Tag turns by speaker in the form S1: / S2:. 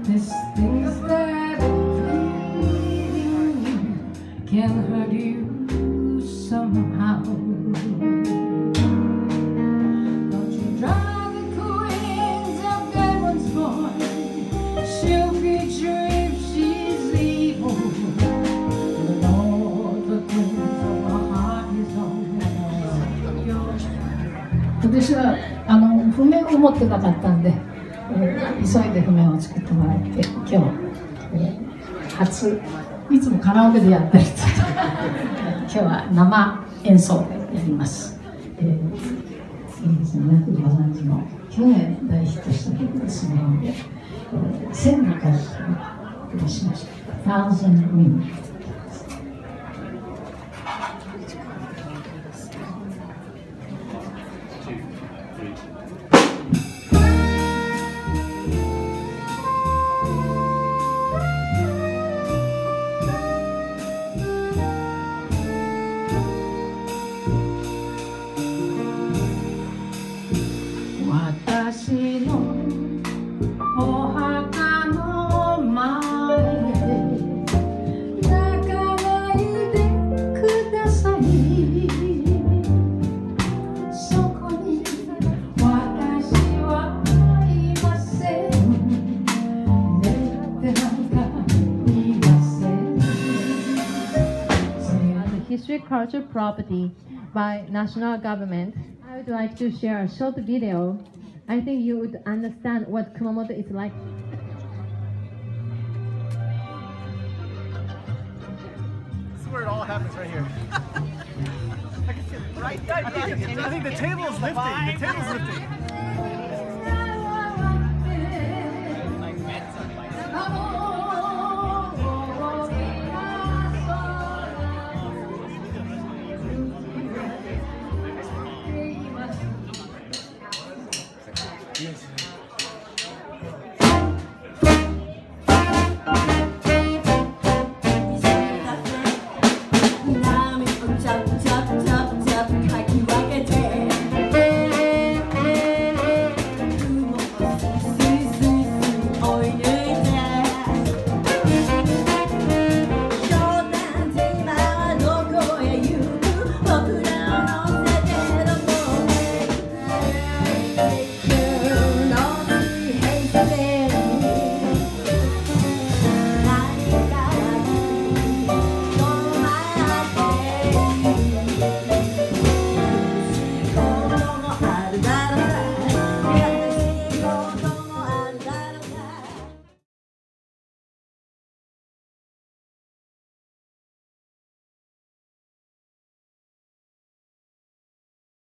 S1: These things that can hurt you somehow. Don't you drive the queens of Diamond's boy. She'll beat you if she's evil. The Lord, the queens of my heart is on. 私は譜面を持ってなかったんで、急いで譜面を作ってもらって今日、初いつもカラオケでやってる今日は生演奏でやります。いいですね、ご存知の去年大ヒットした曲ですね。1000の回をしました。1000 Win。私のお墓の前で泣かないでください。そこに私はいません。寝てなんかいません。
S2: History culture property by national government. I would like to share a short video. I think you would understand what Kumamoto is like.
S3: This is where it all happens right here. I can see it right there. I think the table is lifting. The table is lifting.